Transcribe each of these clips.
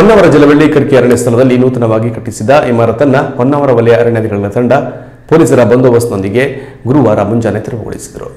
ಹೊನ್ನಾವರ ಜಲವಳ್ಳಿ ಕರ್ಕಿ ಅರಣ್ಯ ಸ್ಥಳದಲ್ಲಿ ನೂತನವಾಗಿ ಕಟ್ಟಿಸಿದ ಇಮಾರತನ್ನು ಹೊನ್ನಾವರ ವಲಯ ಅರಣ್ಯಾಧಿಕಾರಿಗಳ ತಂಡ ಪೊಲೀಸರ ಬಂದೋಬಸ್ತ್ನೊಂದಿಗೆ ಗುರುವಾರ ಮುಂಜಾನೆ ತೆರವುಗೊಳಿಸಿದರು.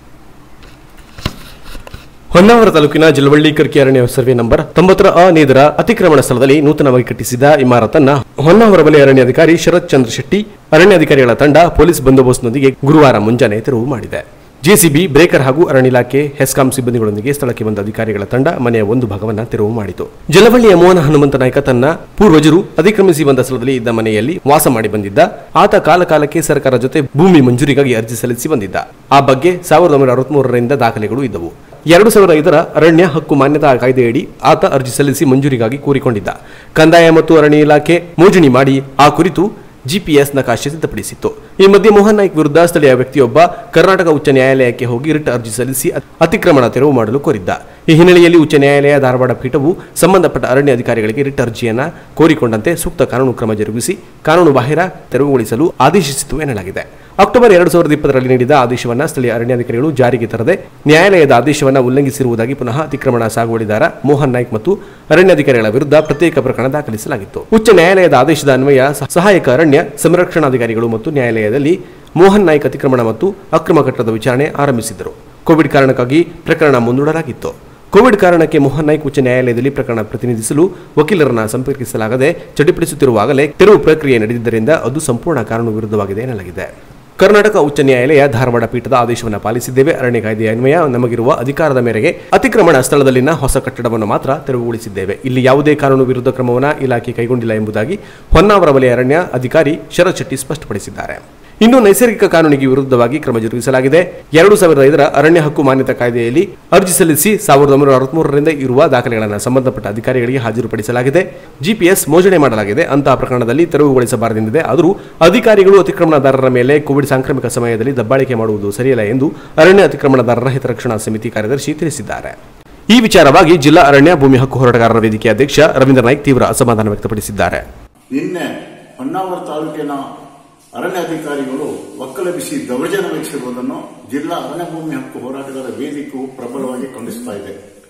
ಹೊನ್ನಾವರ ತಾಲೂಕಿನ ಜಲವಳ್ಳಿ ಕರ್ಕಿ ಅರಣ್ಯ ಸರ್ವೆ ನಂಬರ್ 90 ಅ ನೇದರ ಅತಿಕ್ರಮಣ ಸ್ಥಳದಲ್ಲಿ ನೂತನವಾಗಿ ಕಟ್ಟಿಸಿದ ಇಮಾರತನ್ನು ಹೊನ್ನಾವರ ವಲಯ ಅರಣ್ಯಾಧಿಕಾರಿ ಶರತ್ ಚಂದ್ರ ಶೆಟ್ಟಿ ಅರಣ್ಯಾಧಿಕಾರಿಗಳ ತಂಡ ಪೊಲೀಸ್ ಬಂದೋಬಸ್ತ್ನೊಂದಿಗೆ ಗುರುವಾರ ಮುಂಜಾನೆ ತೆರವು ಮಾಡಿದೆ. ಜೆಸಿಬಿ, ಬ್ರೇಕರ್ ಹಾಗೂ ಅರಣ್ಯ ಇಲಾಖೆ ಹೆಸ್ಕಾಂ ಸಿಬ್ಬಂದಿಗಳೊಂದಿಗೆ ಸ್ಥಳಕ್ಕೆ ಬಂದ ಅಧಿಕಾರಿಗಳ ತಂಡ ಮನೆಯ ಒಂದು ಭಾಗವನ್ನು ತೆರವು ಮಾಡಿತು. ಜಲವಳ್ಳಿಯ ಮೋಹನ ಹನುಮಂತ ನಾಯ್ಕ ತನ್ನ ಪೂರ್ವಜರು ಅತಿಕ್ರಮಿಸಿ ಬಂದ ಸ್ಥಳದಲ್ಲಿ ಇದ್ದ ಮನೆಯಲ್ಲಿ ವಾಸ ಮಾಡಿ ಬಂದಿದ್ದ. ಆತ ಕಾಲಕಾಲಕ್ಕೆ ಸರ್ಕಾರ ಜೊತೆ ಭೂಮಿ ಮಂಜೂರಿಗಾಗಿ ಅರ್ಜಿ ಸಲ್ಲಿಸಿ ಬಂದಿದ್ದ. ಆ ಬಗ್ಗೆ 1963ರಿಂದ ದಾಖಲೆಗಳು ಇದ್ದವು. 2005ರ ಅರಣ್ಯ ಹಕ್ಕು ಮಾನ್ಯತಾ ಕಾಯ್ದೆಯಡಿ ಆತ ಅರ್ಜಿ ಸಲ್ಲಿಸಿ ಮಂಜೂರಿಗಾಗಿ ಕೋರಿಕೊಂಡಿದ್ದ. ಕಂದಾಯ ಮತ್ತು ಅರಣ್ಯ ಇಲಾಖೆ ಮೋಜಣಿ ಮಾಡಿ ಆ ಕುರಿತು ಜಿಪಿಎಸ್ ನಕಾಶೆ ಸಿದ್ಧಪಡಿಸಿತ್ತು. ಈ ಮಧ್ಯೆ ಮೋಹನ್ ನಾಯ್ಕ್ ವಿರುದ್ಧ ಸ್ಥಳೀಯ ವ್ಯಕ್ತಿಯೊಬ್ಬ ಕರ್ನಾಟಕ ಉಚ್ಚ ನ್ಯಾಯಾಲಯಕ್ಕೆ ಹೋಗಿ ರಿಟ್ ಅರ್ಜಿ ಸಲ್ಲಿಸಿ ಅತಿಕ್ರಮಣ ತೆರವು ಮಾಡಲು ಕೋರಿದ್ದ. ಈ ಹಿನ್ನೆಲೆಯಲ್ಲಿ ಉಚ್ಚ ನ್ಯಾಯಾಲಯ ಧಾರವಾಡ ಪೀಠವು ಸಂಬಂಧಪಟ್ಟ ಅರಣ್ಯ ಅಧಿಕಾರಿಗಳಿಗೆ ರಿಟ್ ಅರ್ಜಿಯನ್ನು ಕೋರಿಕೊಂಡಂತೆ ಸೂಕ್ತ ಕಾನೂನು ಕ್ರಮ ಜರುಗಿಸಿ ಕಾನೂನು ಬಾಹಿರ ತೆರವುಗೊಳಿಸಲು ಆದೇಶಿಸಿತು ಎನ್ನಲಾಗಿದೆ. ಅಕ್ಟೋಬರ್ 2020ರಲ್ಲಿ ನೀಡಿದ ಆದೇಶವನ್ನು ಸ್ಥಳೀಯ ಅರಣ್ಯಾಧಿಕಾರಿಗಳು ಜಾರಿಗೆ ತರದೆ ನ್ಯಾಯಾಲಯದ ಆದೇಶವನ್ನು ಉಲ್ಲಂಘಿಸಿರುವುದಾಗಿ ಪುನಃ ಅತಿಕ್ರಮಣ ಸಾಗುವಳಿದಾರ ಮೋಹನ್ ನಾಯ್ಕ್ ಮತ್ತು ಅರಣ್ಯಾಧಿಕಾರಿಗಳ ವಿರುದ್ಧ ಪ್ರತ್ಯೇಕ ಪ್ರಕರಣ ದಾಖಲಿಸಲಾಗಿತ್ತು. ಉಚ್ಚ ನ್ಯಾಯಾಲಯದ ಆದೇಶದ ಅನ್ವಯ ಸಹಾಯಕ ಅರಣ್ಯ ಸಂರಕ್ಷಣಾಧಿಕಾರಿಗಳು ಮತ್ತು ನ್ಯಾಯಾಲಯದಲ್ಲಿ ಮೋಹನ್ ನಾಯ್ಕ್ ಅತಿಕ್ರಮಣ ಮತ್ತು ಅಕ್ರಮ ಕಟ್ಟಡದ ವಿಚಾರಣೆ ಆರಂಭಿಸಿದ್ದರು. ಕೋವಿಡ್ ಕಾರಣಕ್ಕಾಗಿ ಪ್ರಕರಣ ಮುಂದೂಡಲಾಗಿತ್ತು. ಕೋವಿಡ್ ಕಾರಣಕ್ಕೆ ಮೋಹನ್ ನಾಯ್ಕ್ ಉಚ್ಚ ನ್ಯಾಯಾಲಯದಲ್ಲಿ ಪ್ರಕರಣ ಪ್ರತಿನಿಧಿಸಲು ವಕೀಲರನ್ನ ಸಂಪರ್ಕಿಸಲಾಗದೆ ಚಟಿಪಡಿಸುತ್ತಿರುವಾಗಲೇ ತೆರವು ಪ್ರಕ್ರಿಯೆ ನಡೆದಿದ್ದರಿಂದ ಅದು ಸಂಪೂರ್ಣ ಕಾನೂನು ವಿರುದ್ಧವಾಗಿದೆ ಎನ್ನಲಾಗಿದೆ. ಕರ್ನಾಟಕ ಉಚ್ಚ ನ್ಯಾಯಾಲಯ ಧಾರವಾಡ ಪೀಠದ ಆದೇಶವನ್ನು ಪಾಲಿಸಿದ್ದೇವೆ. ಅರಣ್ಯ ಕಾಯ್ದೆಯ ಅನ್ವಯ ನಮಗಿರುವ ಅಧಿಕಾರದ ಮೇರೆಗೆ ಅತಿಕ್ರಮಣ ಸ್ಥಳದಲ್ಲಿನ ಹೊಸ ಕಟ್ಟಡವನ್ನು ಮಾತ್ರ ತೆರವುಗೊಳಿಸಿದ್ದೇವೆ. ಇಲ್ಲಿ ಯಾವುದೇ ಕಾನೂನು ವಿರುದ್ಧ ಕ್ರಮವನ್ನು ಇಲಾಖೆ ಕೈಗೊಂಡಿಲ್ಲ ಎಂಬುದಾಗಿ ಹೊನ್ನಾವರ ವಲಯ ಅರಣ್ಯ ಅಧಿಕಾರಿ ಶರತ್ ಶೆಟ್ಟಿ ಸ್ಪಷ್ಟಪಡಿಸಿದ್ದಾರೆ. ಇನ್ನು ನೈಸರ್ಗಿಕ ಕಾನೂನಿಗೆ ವಿರುದ್ಧವಾಗಿ ಕ್ರಮ ಜರುಗಿಸಲಾಗಿದೆ. 2005ರ ಅರಣ್ಯ ಹಕ್ಕು ಮಾನ್ಯತಾ ಕಾಯ್ದೆಯಲ್ಲಿ ಅರ್ಜಿ ಸಲ್ಲಿಸಿ 1963ರಿಂದ ಇರುವ ದಾಖಲೆಗಳನ್ನು ಸಂಬಂಧಪಟ್ಟ ಅಧಿಕಾರಿಗಳಿಗೆ ಹಾಜರುಪಡಿಸಲಾಗಿದೆ. ಜಿಪಿಎಸ್ ಮೋಜಣೆ ಮಾಡಲಾಗಿದೆ. ಅಂತಹ ಪ್ರಕರಣದಲ್ಲಿ ತೆರವುಗೊಳಿಸಬಾರದೆಂದಿದೆ. ಆದರೂ ಅಧಿಕಾರಿಗಳು ಅತಿಕ್ರಮಣದಾರರ ಮೇಲೆ ಕೋವಿಡ್ ಸಾಂಕ್ರಾಮಿಕ ಸಮಯದಲ್ಲಿ ದಬ್ಬಾಳಿಕೆ ಮಾಡುವುದು ಸರಿಯಲ್ಲ ಎಂದು ಅರಣ್ಯ ಅತಿಕ್ರಮಣದಾರರ ಹಿತರಕ್ಷಣಾ ಸಮಿತಿ ಕಾರ್ಯದರ್ಶಿ ತಿಳಿಸಿದ್ದಾರೆ. ಈ ವಿಚಾರವಾಗಿ ಜಿಲ್ಲಾ ಅರಣ್ಯ ಭೂಮಿ ಹಕ್ಕು ಹೋರಾಟಗಾರರ ವೇದಿಕೆ ಅಧ್ಯಕ್ಷ ರವೀಂದ್ರ ನಾಯ್ಕ್ ತೀವ್ರ ಅಸಮಾಧಾನ ವ್ಯಕ್ತಪಡಿಸಿದ್ದಾರೆ. ನಿನ್ನೆ ಹೊನ್ನಾವರ ತಾಲೂಕಿನ ಅರಣ್ಯಾಧಿಕಾರಿಗಳು ಒಕ್ಕಲೆಬ್ಬಿಸಿ ದೌರ್ಜನ್ಯ ವಹಿಸಿರುವುದನ್ನು ಜಿಲ್ಲಾ ಅರಣ್ಯ ಭೂಮಿ ಹಕ್ಕು ಹೋರಾಟಗಾರರ ವೇದಿಕೆಯು ಪ್ರಬಲವಾಗಿ ಖಂಡಿಸುತ್ತಾ ಇದೆ.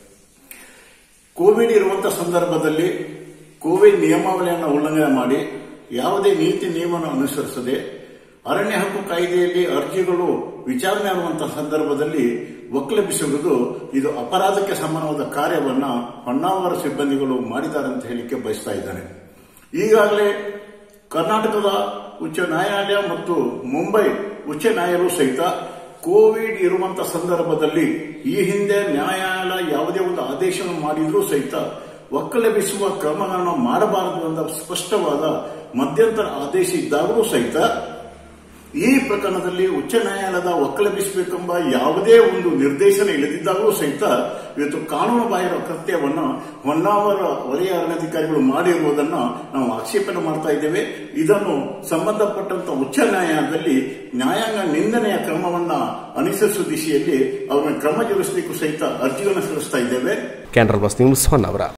ಕೋವಿಡ್ ಇರುವಂತಹ ಸಂದರ್ಭದಲ್ಲಿ ಕೋವಿಡ್ ನಿಯಮಾವಳಿಯನ್ನು ಉಲ್ಲಂಘನೆ ಮಾಡಿ ಯಾವುದೇ ನೀತಿ ನಿಯಮವನ್ನು ಅನುಸರಿಸದೆ ಅರಣ್ಯ ಹಕ್ಕು ಕಾಯ್ದೆಯಲ್ಲಿ ಅರ್ಜಿಗಳು ವಿಚಾರಣೆ ಆಗುವಂತಹ ಸಂದರ್ಭದಲ್ಲಿ ಒಕ್ಕಲೆಬ್ಬಿಸುವುದು ಇದು ಅಪರಾಧಕ್ಕೆ ಸಮಾನವಾದ ಕಾರ್ಯವನ್ನ ಹೊನ್ನಾವರ ಸಿಬ್ಬಂದಿಗಳು ಮಾಡಿದ್ದಾರೆ ಅಂತ ಹೇಳಿಕೆ ಬಯಸ್ತಾ ಇದ್ದಾರೆ. ಈಗಾಗಲೇ ಕರ್ನಾಟಕದ ಉಚ್ಚ ನ್ಯಾಯಾಲಯ ಮತ್ತು ಮುಂಬೈ ಉಚ್ಚ ನ್ಯಾಯಾಲಯ ಸಹಿತ ಕೋವಿಡ್ ಇರುವಂತಹ ಸಂದರ್ಭದಲ್ಲಿ ಈ ಹಿಂದೆ ನ್ಯಾಯಾಲಯ ಯಾವುದೇ ಒಂದು ಆದೇಶವನ್ನು ಮಾಡಿದ್ರೂ ಸಹಿತ ಒಕ್ಕಲೆಬ್ಬಿಸುವ ಕ್ರಮಗಳನ್ನು ಮಾಡಬಾರದು ಎಂಬ ಸ್ಪಷ್ಟವಾದ ಮಧ್ಯಂತರ ಆದೇಶ ಇದ್ದಾಗಲೂ ಸಹಿತ ಈ ಪ್ರಕರಣದಲ್ಲಿ ಉಚ್ಚ ನ್ಯಾಯಾಲಯದ ಒಕ್ಕಲೆಬ್ಬಿಸಬೇಕೆಂಬ ಯಾವುದೇ ಒಂದು ನಿರ್ದೇಶನ ಇಲ್ಲದಿದ್ದಾಗಲೂ ಸಹಿತ ಇವತ್ತು ಕಾನೂನು ಬಾಹಿರ ಕೃತ್ಯವನ್ನು ಹೊನ್ನಾವರ ವಲಯ ಅರಣ್ಯಾಧಿಕಾರಿಗಳು ಮಾಡಿರುವುದನ್ನು ನಾವು ಆಕ್ಷೇಪಣೆ ಮಾಡ್ತಾ ಇದ್ದೇವೆ. ಇದನ್ನು ಸಂಬಂಧಪಟ್ಟಂತಹ ಉಚ್ಚ ನ್ಯಾಯಾಲಯದಲ್ಲಿ ನ್ಯಾಯಾಂಗ ನಿಂದನೆಯ ಕ್ರಮವನ್ನ ಅನುಸರಿಸುವ ದಿಶೆಯಲ್ಲಿ ಅವರನ್ನು ಕ್ರಮ ಜರುಗಿಸಲಿಕ್ಕೂ ಸಹಿತ ಅರ್ಜಿಯನ್ನು ಸಲ್ಲಿಸ್ತಾ ಇದ್ದೇವೆ. ಕ್ಯಾನರಾ ನ್ಯೂಸ್ ಹೊನ್ನಾವರ.